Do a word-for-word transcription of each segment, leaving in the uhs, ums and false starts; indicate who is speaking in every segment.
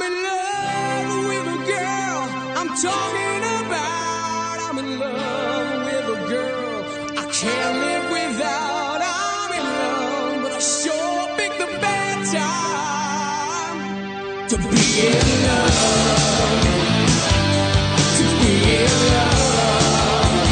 Speaker 1: in love with a girl. I'm talking about. I'm in love with a girl. I can't live without. I'm in love, but I sure picked the bad time to be in love. To be in love.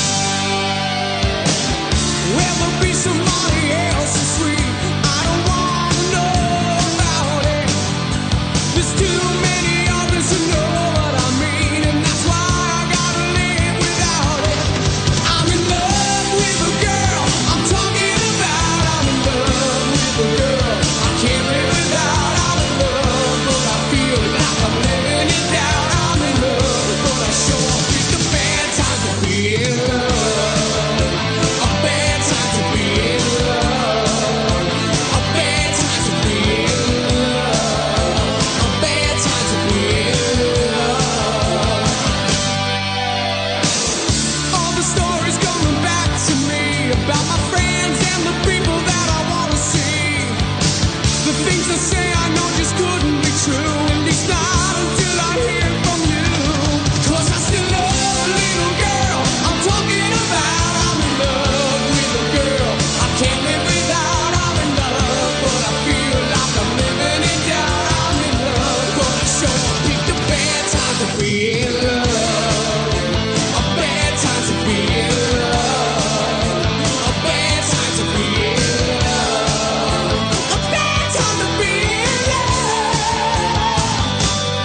Speaker 1: Will there be somebody else so sweet? I don't wanna know about it. There's too many others who know what I mean, and that's why I gotta live without it. I'm in love with a girl. I'm talking about. I'm in love with a girl. I can't live without. I'm in love, but I feel like I'm living it down. I'm in love, but I sure picked a bad time to be in love. A bad time to be in love. A bad time to be in love. A bad time to be in love. All the stories coming back to me about my friends and the people that I wanna see. The things I say I know just couldn't be true, at least not until I hear from you. 'Cause I still love a little girl. I'm talking about. I'm in love with a girl. I can't live without. I'm in love, but I feel like I'm living it down. I'm in love, but I sure picked a bad time to be in love. A bad time to be in love. A bad time to be in love. A bad time to be in love.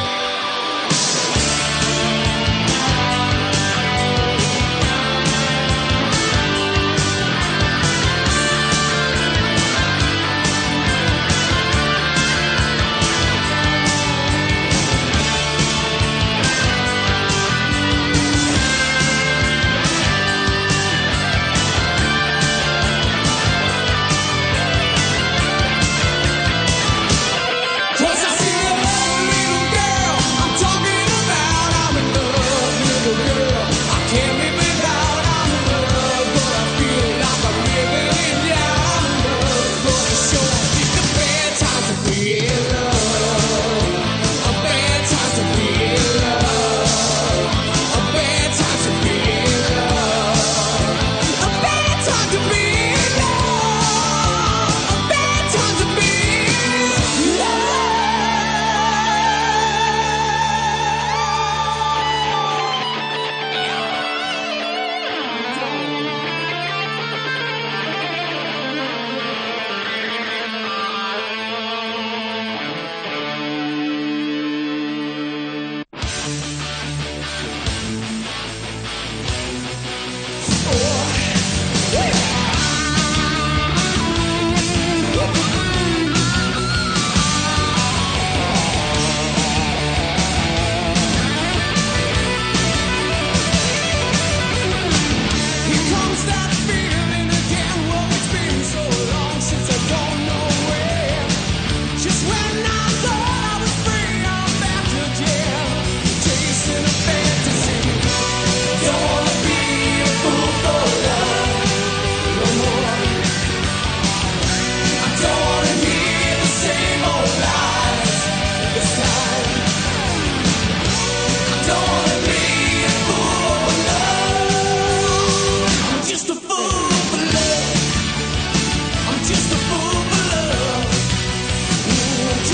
Speaker 1: Cause I still love a little girl. I'm talking about. I'm in love with a girl. I can't live without. I'm in love, but I feel like I'm living it down. I'm in love, but I sure picked a bad time to be in love. A bad time to be in love. A bad time to be in love. A bad time to be in love. A bad time to be in love. Here comes that feeling again. Well, it's been so long since I don't know where. Just when I thought I was free, I'm back again, chasing a fantasy. Don't wanna be a fool for love no more. I don't wanna hear the same old lies this time. I don't wanna be a fool for love. I'm just a fool for love. I'm just a fool for love. Ooh, I'm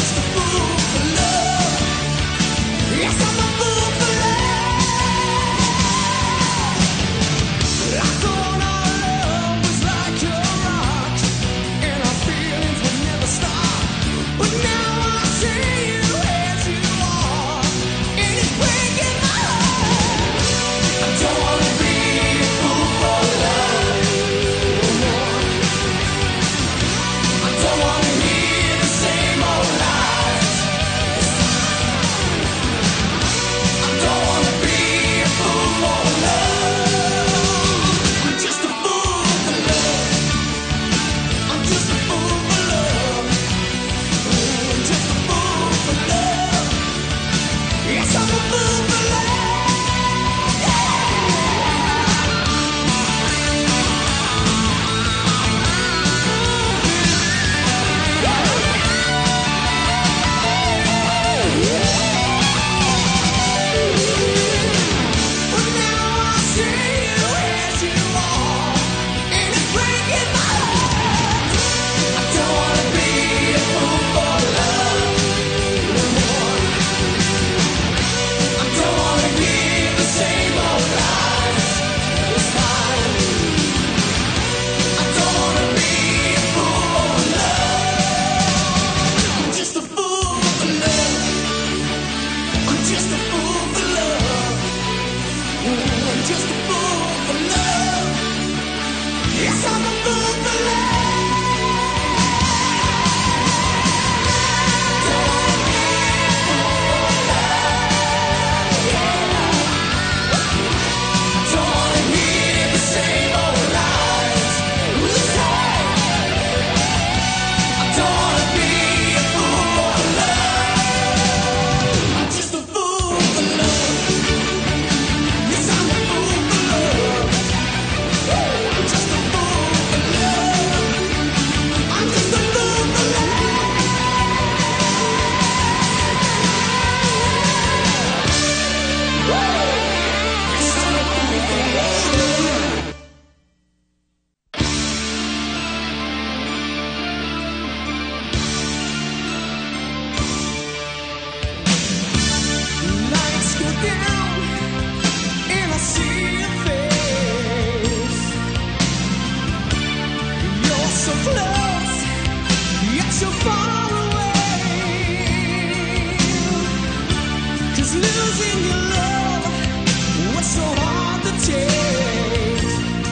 Speaker 1: 'cause losing your love was so hard to take.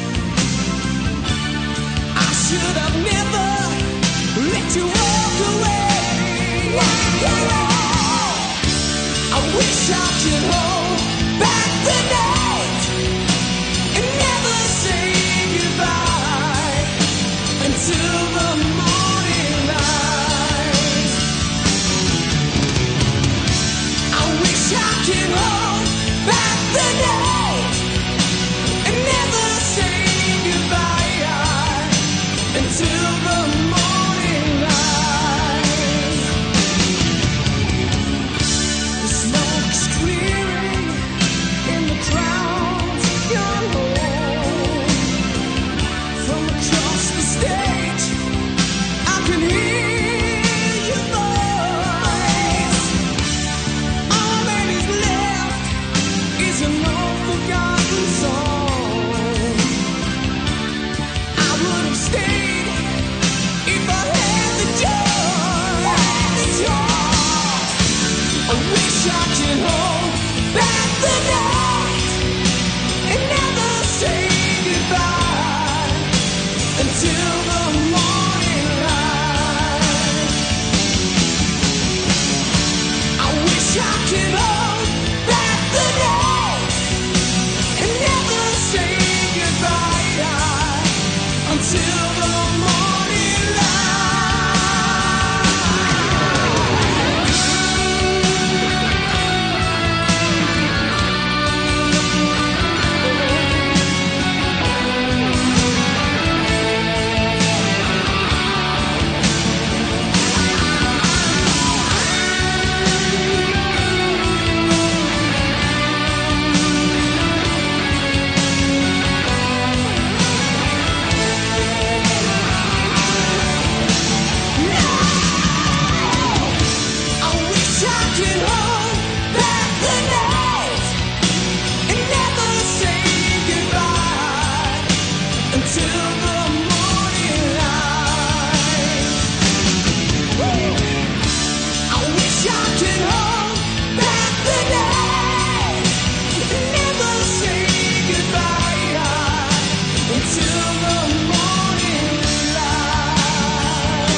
Speaker 1: I should have never let you walk away. I wish I could hold back the night and never say goodbye until the morning light. I wish I could hold back the night and never say goodbye until the morning light. The smoke's clearing in the crowds gone home. From across the stage I can hear your voice. All that is left is an old forgotten song. I would have stayed if I had the choice. I wish I could hold back the night and never say goodbye until the morning light. I wish I could hold back the night and never say goodbye until the morning light. I wish I could hold back the night and never say goodbye until the morning light. I wish I could hold back the night and never say goodbye until the morning light.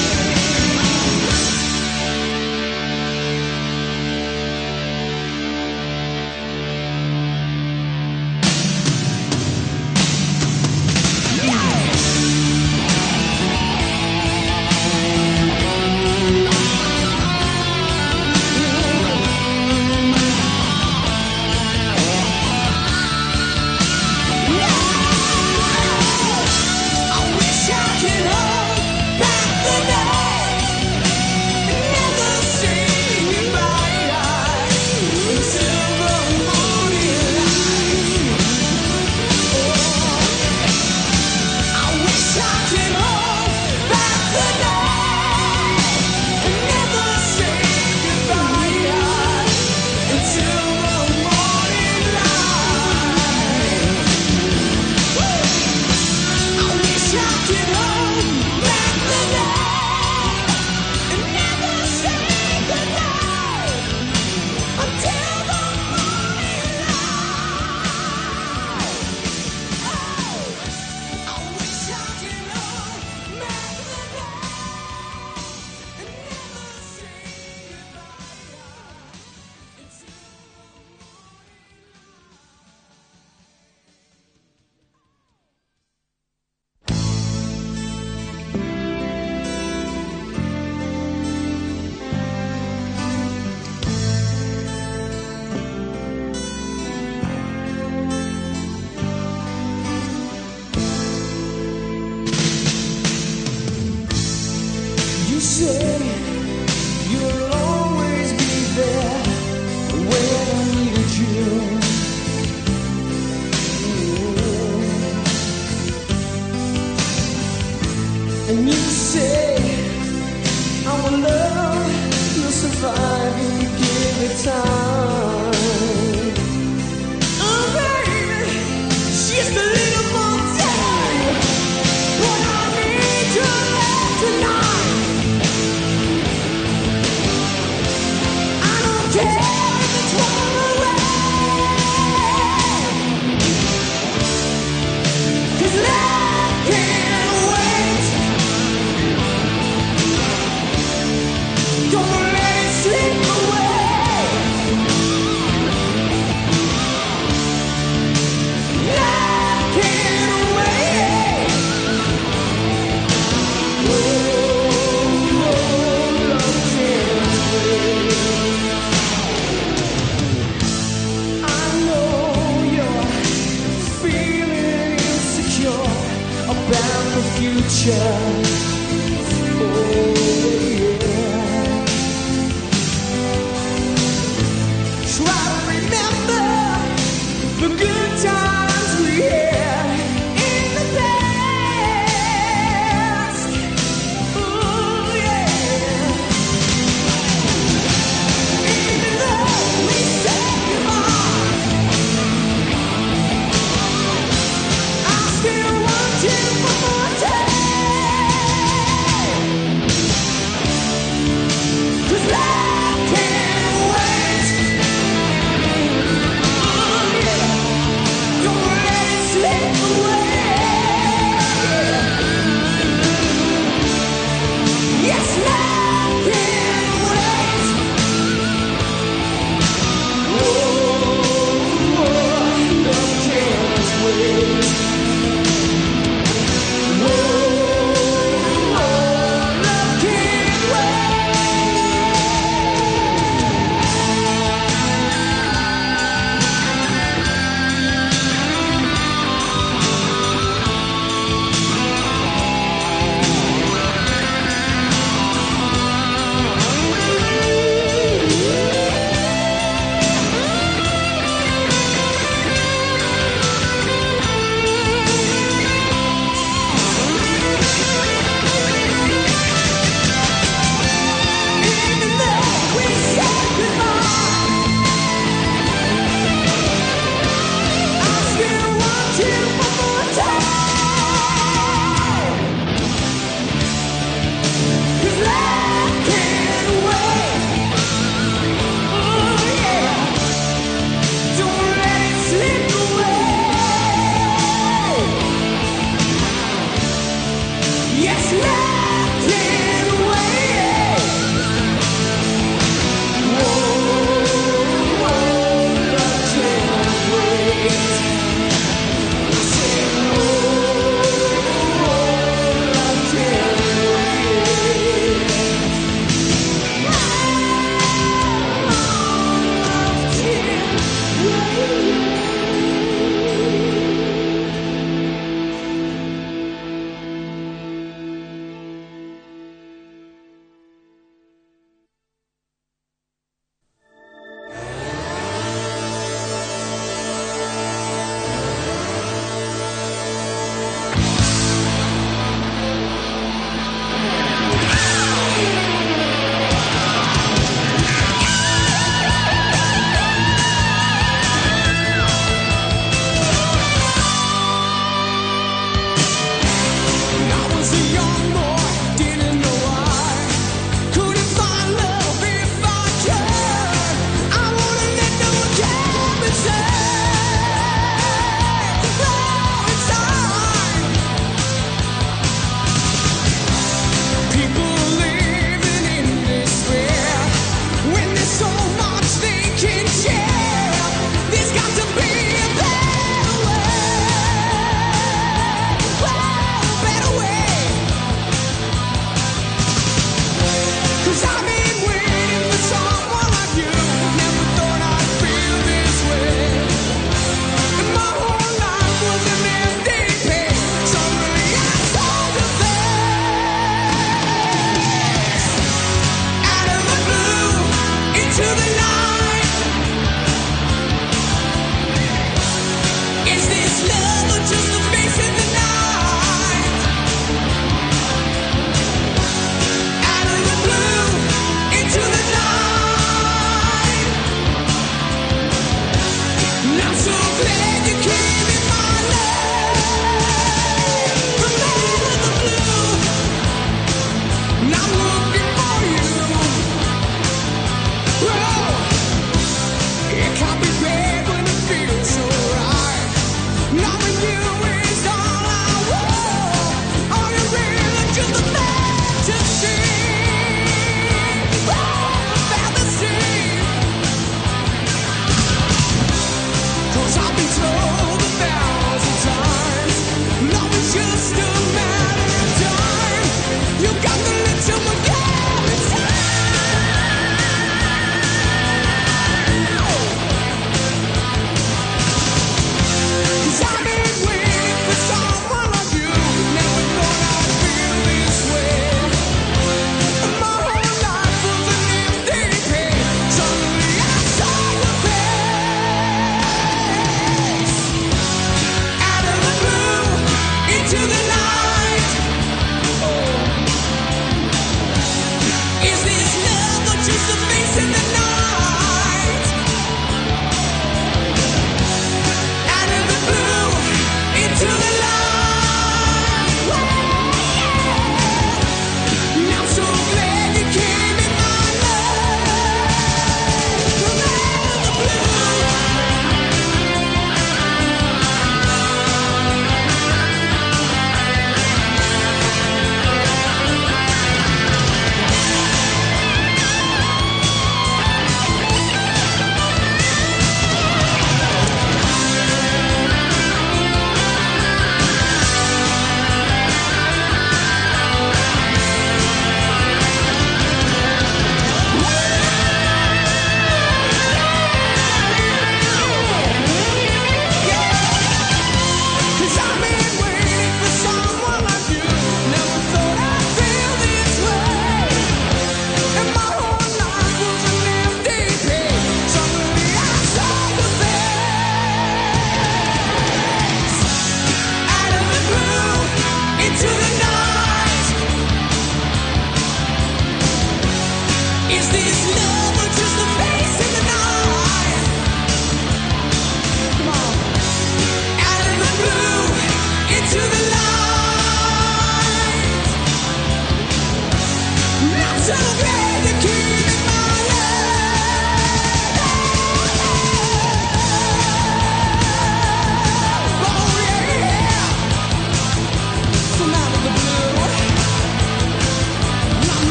Speaker 1: I wish I could hold back the night and never say goodbye until the morning light. I wish I could hold back the night and never say goodbye until the morning light. I wish I could hold back the night and never say goodbye until the morning light. I wish I could hold back the night and never say goodbye until you say you'll always be there when I needed you. And you say our love will survive if you give it time. Oh baby, just a little more time. But I need your love tonight. I don't care if it's
Speaker 2: Zombie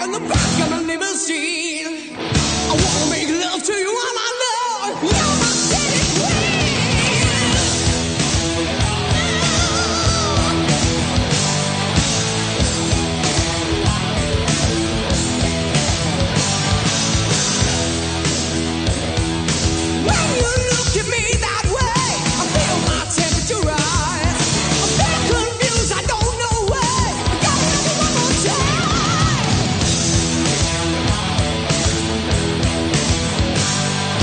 Speaker 1: in the back of a limousine. I wanna make love to you all my love. You're my city queen. When you look at me that way, I feel my temperature rise. I'm very confused, I don't know why. I gotta love you one more time.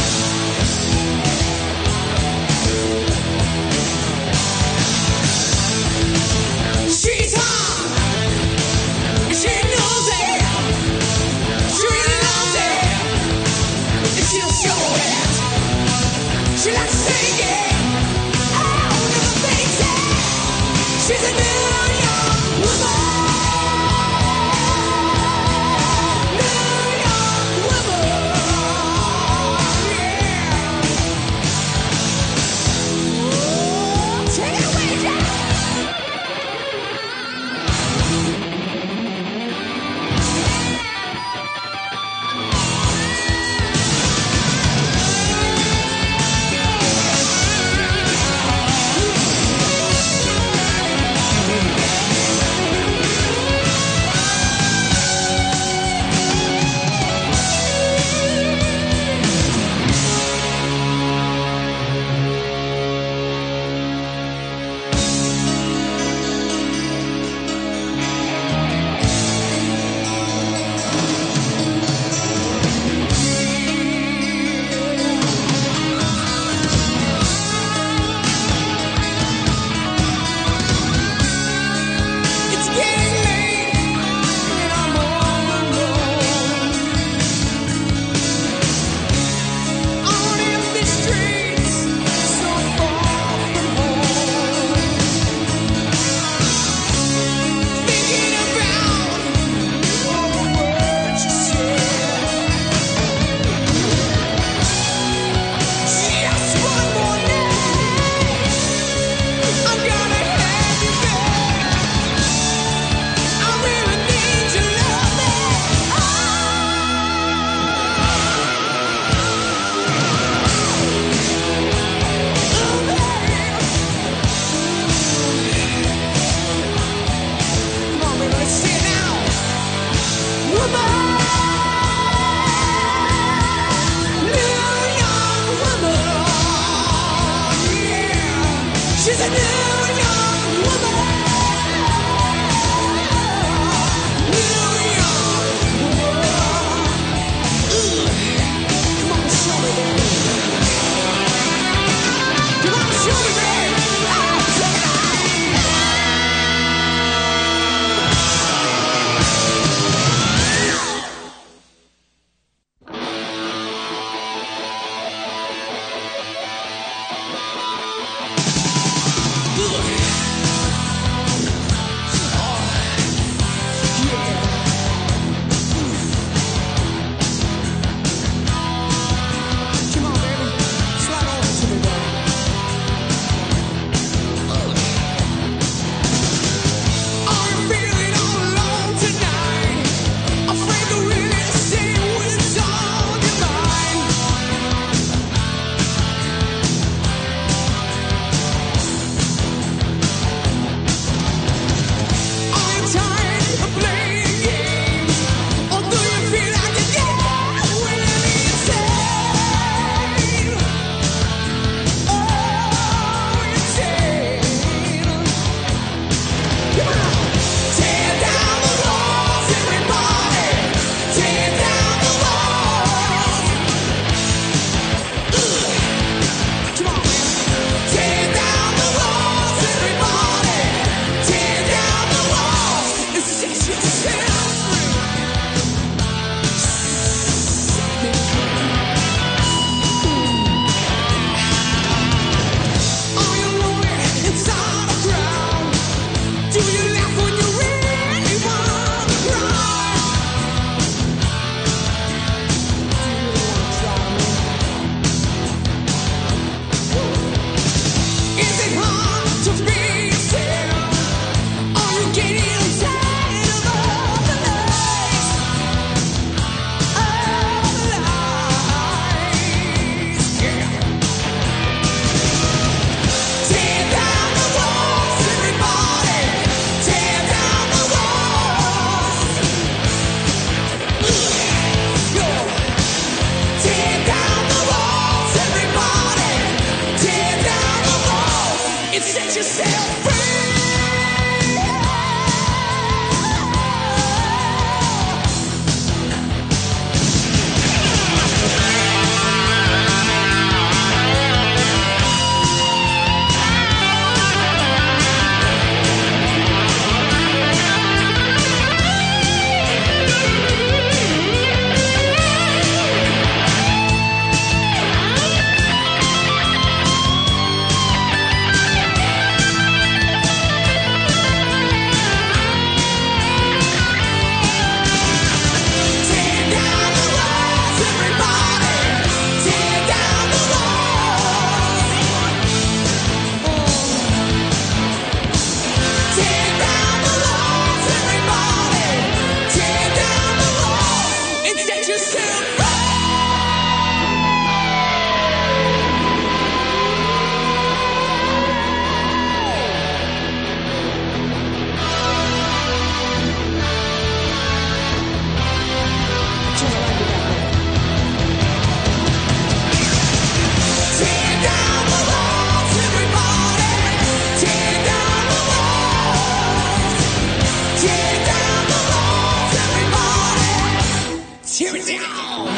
Speaker 1: Here we go.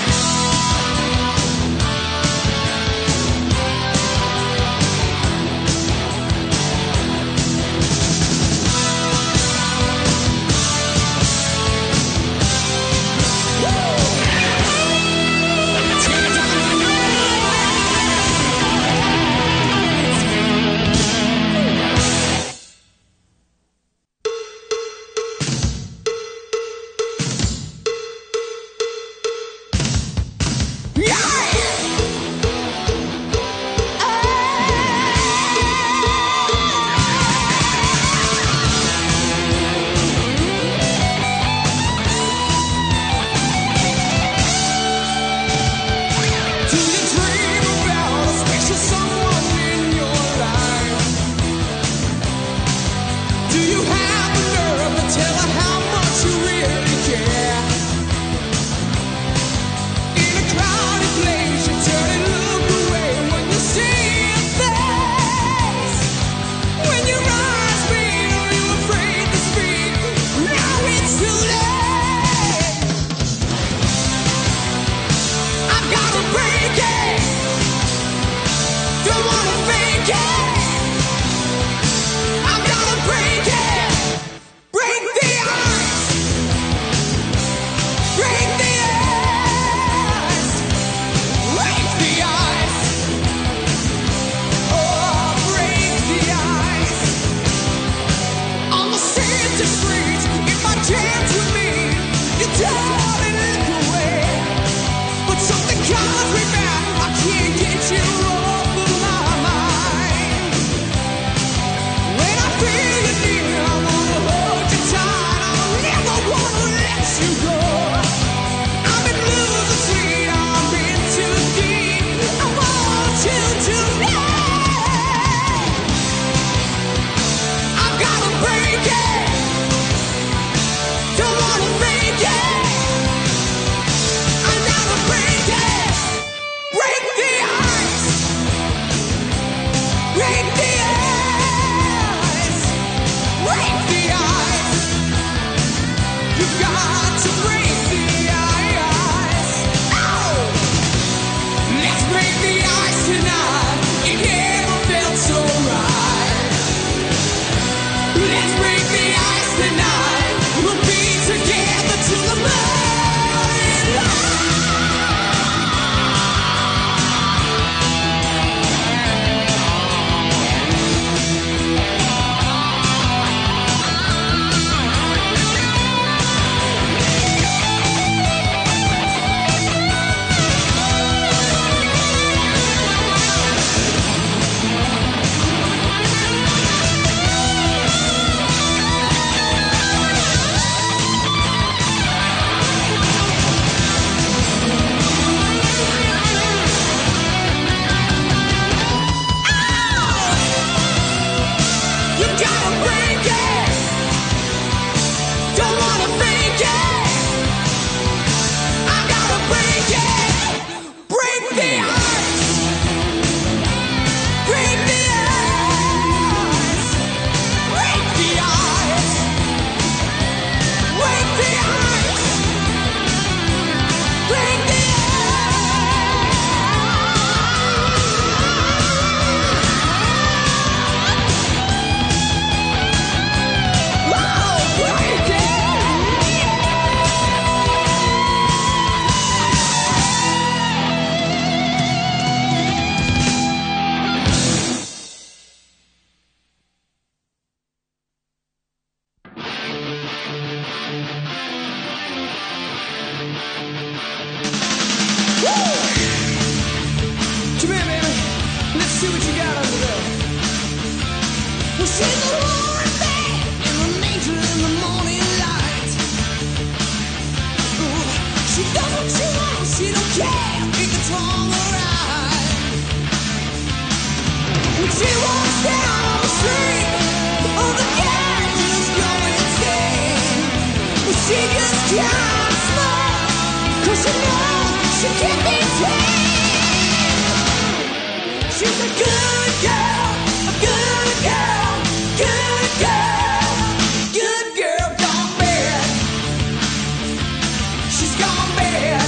Speaker 2: She's gone bad.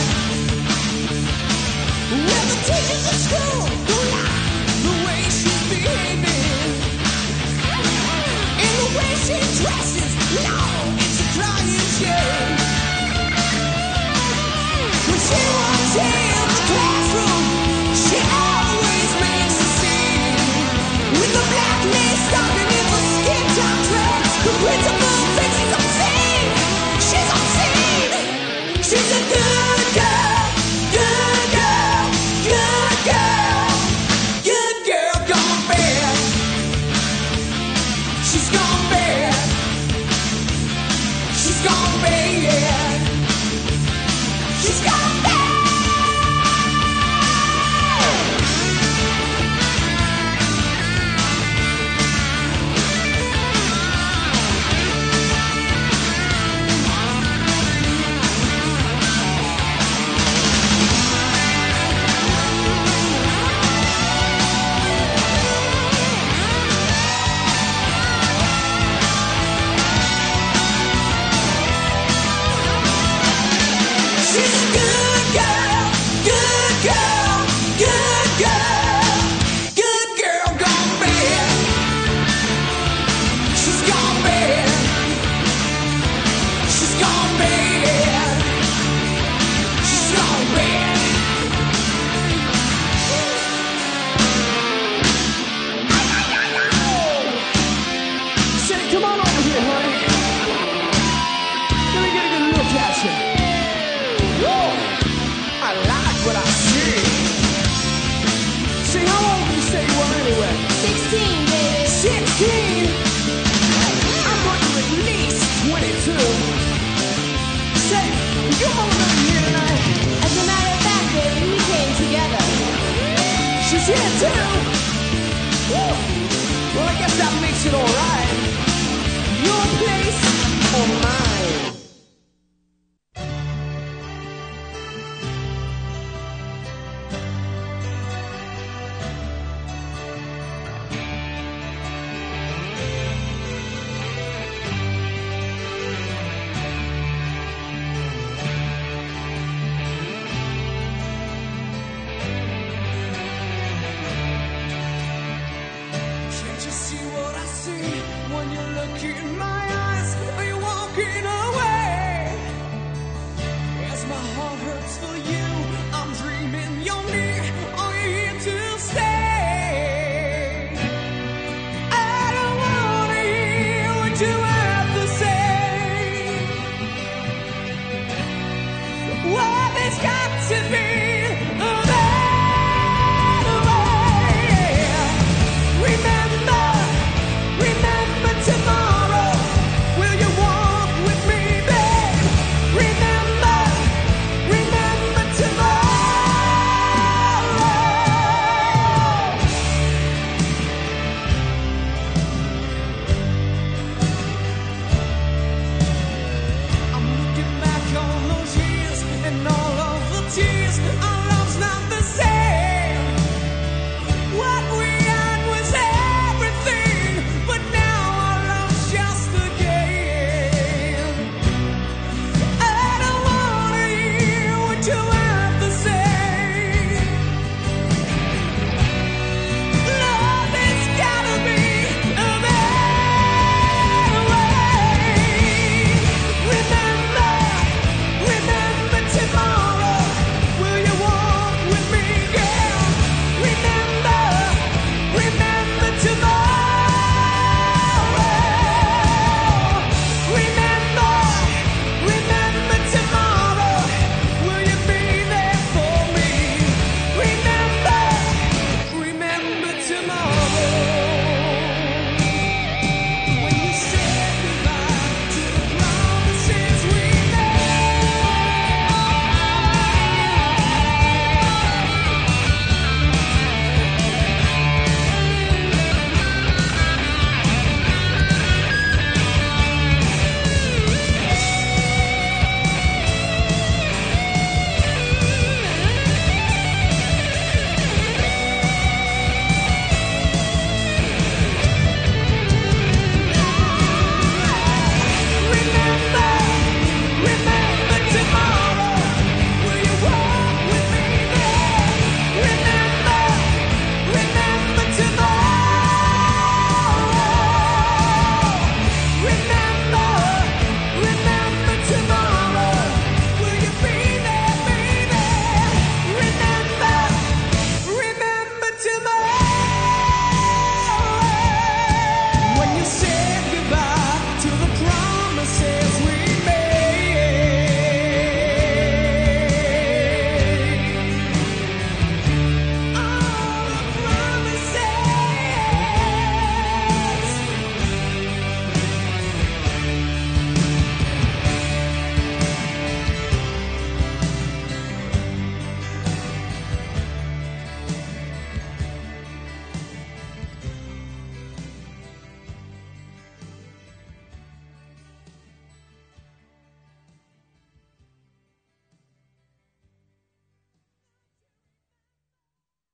Speaker 1: She's a good girl, good girl, good girl, good girl gone bad. She's gone bad. She's gone bad. She's gone bad. She's here too. Woo. Well, I guess that makes it all right. Your place or mine? What this guy